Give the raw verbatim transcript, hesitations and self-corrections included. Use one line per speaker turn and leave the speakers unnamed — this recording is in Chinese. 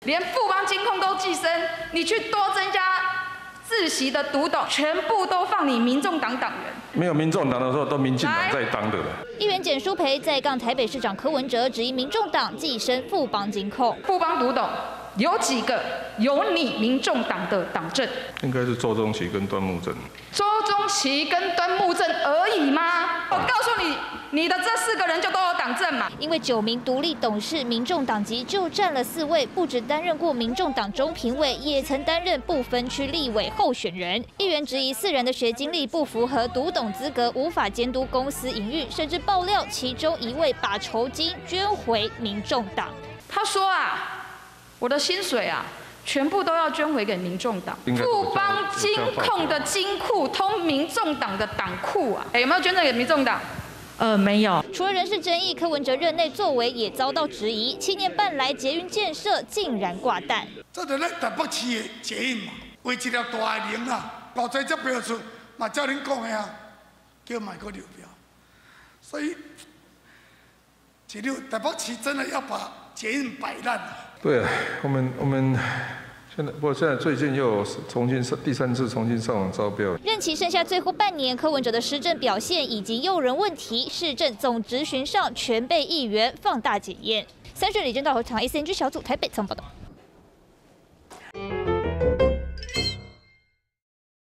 连富邦金控都寄生，你去多增加自习的独董，全部都放你民众党党员。
没有民众党的时候，都民进党在当的了。
议员简舒培在杠台北市长柯文哲，质疑民众党寄生富邦金控。
富邦独董有几个有你民众党的党政？
应该是周中期跟端木正。
周中期跟端木正而已吗？我告诉你，你的这四个人就都有党政嘛。
因为九名独立董事，民众党籍就占了四位，不止担任过民众党中评委，也曾担任不分区立委候选人。议员质疑四人的学经历不符合独董资格，无法监督公司营运，甚至爆料其中一位把酬金捐回民众党。
他说啊。我的薪水啊，全部都要捐回给民众党。富邦金控的金库通民众党的党库啊，有没有捐赠给民众党？
呃，没有。
除了人事争议，柯文哲任内作为也遭到质疑。七年半来，捷运建设竟然挂蛋。
这就咱台北市的捷运嘛，为一条大的龙啊，搞在这标出，嘛照恁讲的啊，叫买个流标。所以，一条台北市真的要把捷运摆烂了。
对，我们我们现在不过现在最近又有重新上第三次重新上网招标。
任期剩下最后半年，柯文哲的施政表现以及诱人问题，市政总质询上全被议员放大检验。三水李正道和长 A C N G 小组台北曾报道。